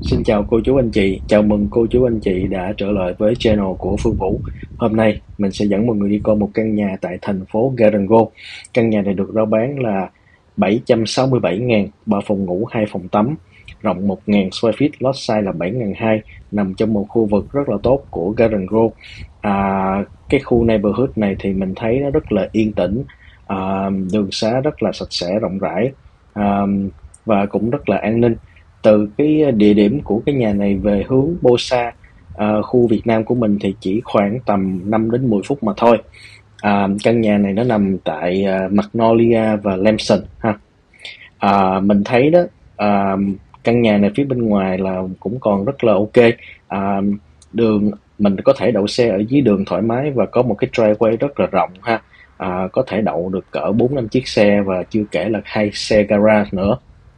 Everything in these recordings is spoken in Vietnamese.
Xin chào cô chú anh chị, chào mừng cô chú anh chị đã trở lại với channel của Phương Vũ. Hôm nay mình sẽ dẫn mọi người đi coi một căn nhà tại thành phố Garden Grove. Căn nhà này được rao bán là 767.000, 3 phòng ngủ, 2 phòng tắm, rộng 1.000 square feet, lot size là 7.200, nằm trong một khu vực rất là tốt của Garden Grove. Cái khu neighborhood này thì mình thấy nó rất là yên tĩnh, đường xá rất là sạch sẽ, rộng rãi, à, và cũng rất là an ninh. Từ cái địa điểm của cái nhà này về hướng Bosa, khu Việt Nam của mình thì chỉ khoảng tầm 5 đến 10 phút mà thôi. Căn nhà này nó nằm tại Magnolia và Lamson ha. Mình thấy đó, à, căn nhà này phía bên ngoài là cũng còn rất là ok. À, đường mình có thể đậu xe ở dưới đường thoải mái và có một cái driveway rất là rộng ha. Có thể đậu được cỡ 4-5 chiếc xe và chưa kể là 2 xe garage nữa.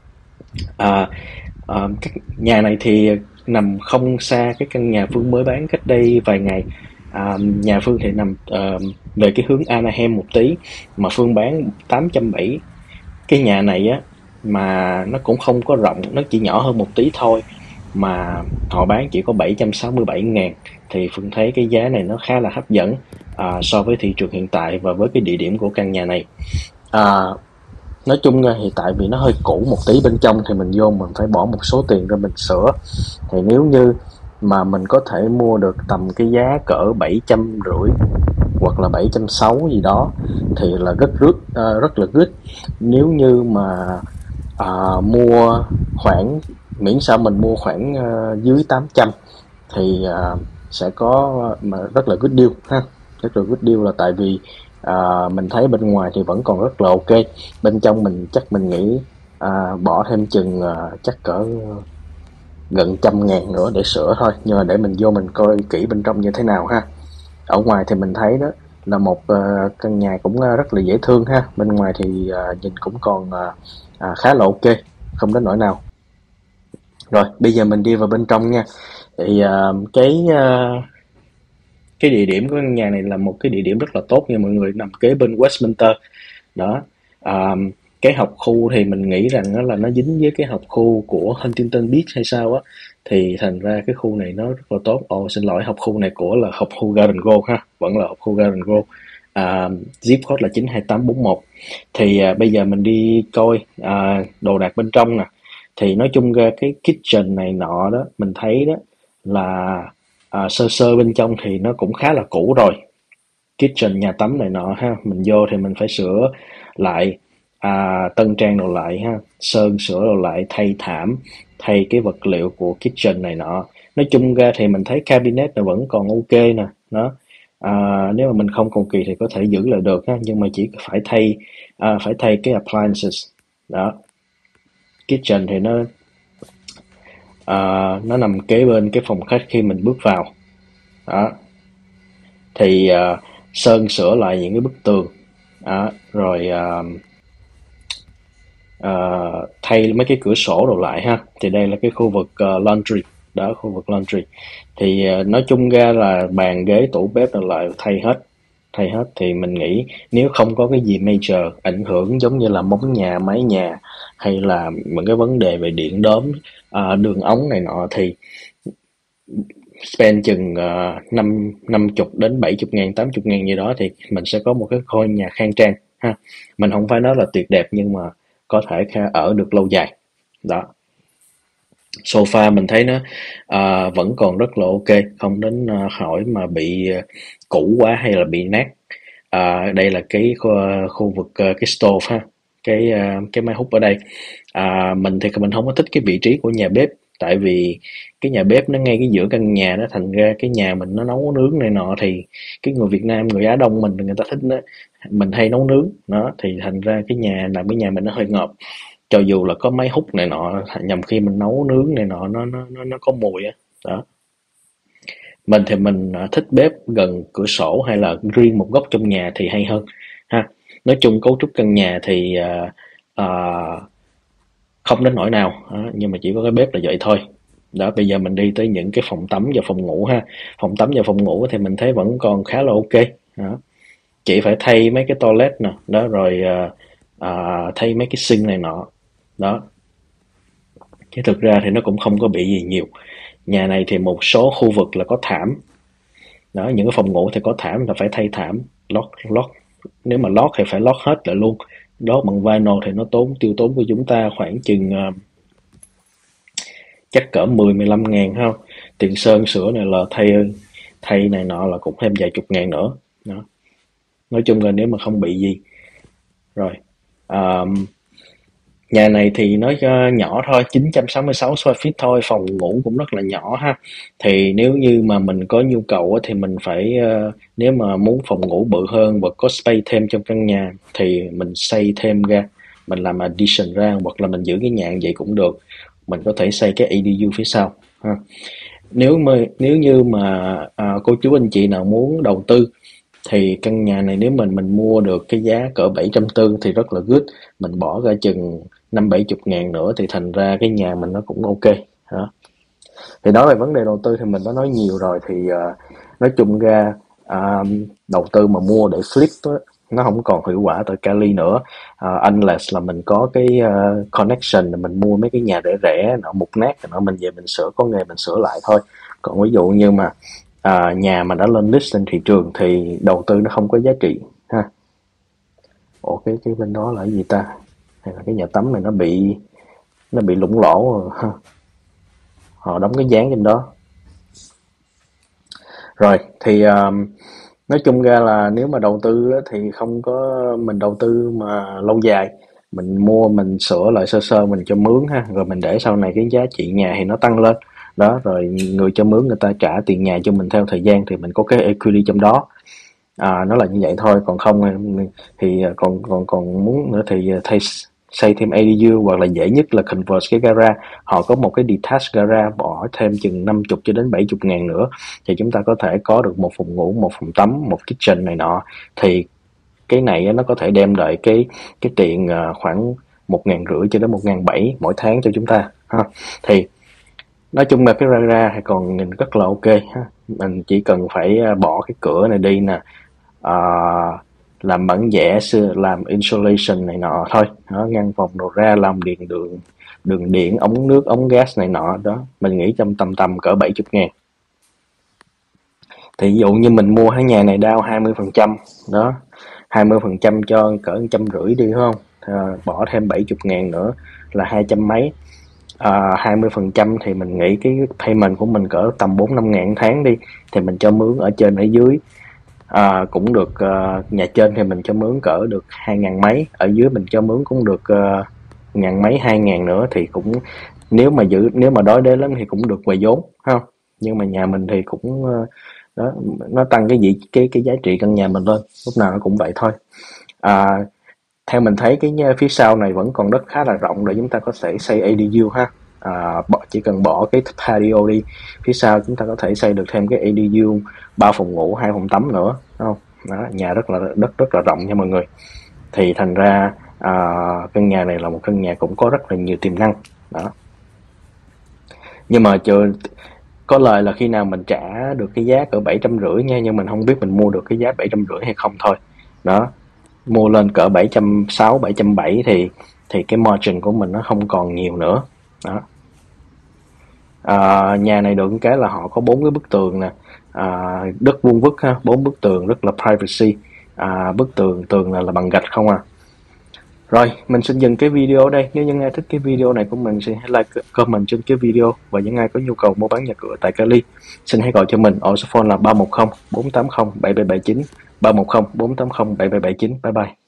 À, cái nhà này thì nằm không xa cái căn nhà Phương mới bán cách đây vài ngày. Nhà Phương thì nằm về cái hướng Anaheim một tí, mà Phương bán 870. Cái nhà này á, mà nó cũng không có rộng, nó chỉ nhỏ hơn một tí thôi, mà họ bán chỉ có 767.000, thì Phương thấy cái giá này nó khá là hấp dẫn so với thị trường hiện tại và với cái địa điểm của căn nhà này. À, nói chung ra thì tại vì nó hơi cũ một tí, bên trong thì mình vô mình phải bỏ một số tiền ra mình sửa, thì nếu như mà mình có thể mua được tầm cái giá cỡ 750 hoặc là 760 gì đó thì là rất là good. Nếu như mà mua khoảng, miễn sao mình mua khoảng dưới 800 thì sẽ có mà rất là good deal ha. Rất là good deal là tại vì mình thấy bên ngoài thì vẫn còn rất là ok, bên trong mình chắc mình nghĩ bỏ thêm chừng chắc cỡ gần 100.000 nữa để sửa thôi, nhưng mà để mình vô mình coi kỹ bên trong như thế nào ha. Ở ngoài thì mình thấy đó là một căn nhà cũng rất là dễ thương ha, bên ngoài thì nhìn cũng còn khá là ok, không đến nỗi nào. Rồi bây giờ mình đi vào bên trong nha. Thì cái địa điểm của căn nhà này là một cái địa điểm rất là tốt nha mọi người, nằm kế bên Westminster đó. À, cái học khu thì mình nghĩ rằng nó là nó dính với cái học khu của Huntington Beach hay sao á, thì thành ra cái khu này nó rất là tốt. Xin lỗi, học khu này của là học khu Garden Grove ha, vẫn là học khu Garden Grove. Zip code là 92841. Thì bây giờ mình đi coi đồ đạc bên trong nè. Thì nói chung ra cái kitchen này nọ đó, mình thấy đó là sơ sơ bên trong thì nó cũng khá là cũ rồi. Kitchen, nhà tắm này nọ ha, mình vô thì mình phải sửa lại, tân trang đồ lại ha, sơn sửa đồ lại, thay thảm, thay cái vật liệu của kitchen này nọ. Nói chung ra thì mình thấy cabinet này vẫn còn ok nè, đó. Nếu mà mình không cầu kỳ thì có thể giữ lại được ha, nhưng mà chỉ phải thay cái appliances đó. Kitchen thì nó nằm kế bên cái phòng khách khi mình bước vào đó. Thì sơn sửa lại những cái bức tường đó, rồi thay mấy cái cửa sổ đồ lại ha. Thì đây là cái khu vực laundry đó, khu vực laundry. Thì nói chung ra là bàn ghế tủ bếp là lại thay hết. Thì mình nghĩ nếu không có cái gì major ảnh hưởng giống như là móng nhà, mái nhà, hay là những cái vấn đề về điện đóm, đường ống này nọ, thì spend chừng năm 50 đến 70 ngàn, 80 ngàn gì đó thì mình sẽ có một cái ngôi nhà khang trang ha. Mình không phải nói là tuyệt đẹp, nhưng mà có thể ở được lâu dài đó. Sofa mình thấy nó vẫn còn rất là ok, không đến hỏi mà bị cũ quá hay là bị nát. Đây là cái khu vực cái stove ha, cái máy hút ở đây. Mình thì mình không có thích cái vị trí của nhà bếp, tại vì cái nhà bếp nó ngay cái giữa căn nhà đó, thành ra cái nhà mình nó nấu nướng này nọ thì cái người Việt Nam, người Á Đông mình, người ta thích đó. Mình hay nấu nướng đó, thì thành ra cái nhà làm cái nhà mình nó hơi ngợp. Cho dù là có máy hút này nọ, nhằm khi mình nấu nướng này nọ nó có mùi á đó. Mình thì mình thích bếp gần cửa sổ hay là riêng một góc trong nhà thì hay hơn ha. Nói chung cấu trúc căn nhà thì à, không đến nỗi nào đó, nhưng mà chỉ có cái bếp là vậy thôi đó. Bây giờ mình đi tới những cái phòng tắm và phòng ngủ ha. Phòng tắm và phòng ngủ thì mình thấy vẫn còn khá là ok đó. Chỉ phải thay mấy cái toilet nè đó, rồi thay mấy cái sink này nọ đó. chứ thực ra thì nó cũng không có bị gì nhiều. Nhà này thì một số khu vực là có thảm, đó, những cái phòng ngủ thì có thảm là phải thay thảm, lót lót, nếu mà lót thì phải lót hết lại luôn. Lót bằng vinyl thì nó tiêu tốn của chúng ta khoảng chừng chắc cỡ 10-15 ngàn ha. Tiền sơn sửa này là thay thay này nọ là cũng thêm vài chục ngàn nữa. Đó. Nói chung là nếu mà không bị gì. Rồi. À, nhà này thì nó nhỏ thôi, 966 square feet thôi, phòng ngủ cũng rất là nhỏ ha. Thì nếu như mà mình có nhu cầu á, thì mình phải nếu mà muốn phòng ngủ bự hơn và có space thêm trong căn nhà thì mình xây thêm ra, mình làm addition ra, hoặc là mình giữ cái nhà vậy cũng được. Mình có thể xây cái ADU phía sau ha. Nếu như mà cô chú anh chị nào muốn đầu tư thì căn nhà này nếu mình mua được cái giá cỡ 740 thì rất là good. Mình bỏ ra chừng 50-70 ngàn nữa thì thành ra cái nhà mình nó cũng ok. Đó. Thì nói về vấn đề đầu tư thì mình đã nói nhiều rồi. Thì nói chung ra đầu tư mà mua để flip đó, nó không còn hiệu quả tại Cali nữa. Unless là mình có cái connection là mình mua mấy cái nhà rẻ rẻ nó mục nát rồi mình về mình sửa, có nghề mình sửa lại thôi. Còn ví dụ như mà nhà mà đã lên list trên thị trường thì đầu tư nó không có giá trị ha. Ủa cái bên đó là cái gì ta? Hay là cái nhà tắm này nó bị lủng lỗ rồi ha. Họ đóng cái dán trên đó. Rồi thì nói chung ra là nếu mà đầu tư á, thì không có mình đầu tư mà lâu dài, mình mua mình sửa lại sơ sơ mình cho mướn ha, rồi mình để sau này cái giá trị nhà thì nó tăng lên. Đó, rồi người cho mướn người ta trả tiền nhà cho mình theo thời gian thì mình có cái equity trong đó. Nó là như vậy thôi, còn không thì còn muốn nữa thì xây thêm ADU, hoặc là dễ nhất là convert cái gara. Họ có một cái detached gara bỏ thêm chừng 50 cho đến 70 ngàn nữa thì chúng ta có thể có được một phòng ngủ, một phòng tắm, một kitchen này nọ. Thì cái này nó có thể đem lại cái tiền khoảng 1.500 cho đến 1.700 mỗi tháng cho chúng ta ha. Thì nói chung là cái gara thì còn nhìn rất là ok ha. Mình chỉ cần phải bỏ cái cửa này đi nè, làm bản vẽ làm insulation này nọ thôi đó, ngăn phòng đồ ra, làm đường điện, ống nước, ống gas này nọ đó, mình nghĩ trong tầm cỡ 70 ngàn. Thì ví dụ như mình mua cái nhà này down 20% đó, 20% cho cỡ 150 đi đúng không, bỏ thêm 70 ngàn nữa là 200 mấy. 20% thì mình nghĩ cái payment của mình cỡ tầm 4-5 ngàn tháng đi, thì mình cho mướn ở trên ở dưới cũng được. Nhà trên thì mình cho mướn cỡ được 2.000 mấy, ở dưới mình cho mướn cũng được ngàn mấy, 2.000 nữa thì cũng, nếu mà đói đế lắm thì cũng được vài vốn ha. Nhưng mà nhà mình thì cũng đó, nó tăng cái giá trị căn nhà mình lên, lúc nào nó cũng vậy thôi. Theo mình thấy cái phía sau này vẫn còn đất khá là rộng để chúng ta có thể xây ADU ha. Chỉ cần bỏ cái patio đi, phía sau chúng ta có thể xây được thêm cái ADU 3 phòng ngủ 2 phòng tắm nữa, đúng không? Đó, nhà rất là rộng nha mọi người. Thì thành ra căn nhà này là một căn nhà cũng có rất là nhiều tiềm năng đó. Nhưng mà có lời là khi nào mình trả được cái giá cỡ 750 nha, nhưng mình không biết mình mua được cái giá 750 hay không thôi. Đó, mua lên cỡ 760, 770 thì cái margin của mình nó không còn nhiều nữa. Đó. Nhà này được cái là họ có 4 cái bức tường nè, đất vuông vức ha, 4 bức tường rất là privacy. Bức tường là bằng gạch không à. Rồi, mình xin dừng cái video ở đây. Nếu những ai thích cái video này của mình, xin hãy like, comment trên cái video. Và những ai có nhu cầu mua bán nhà cửa tại Cali, xin hãy gọi cho mình. Ở số phone là 310 480 7779, 310 480 7779. Bye bye.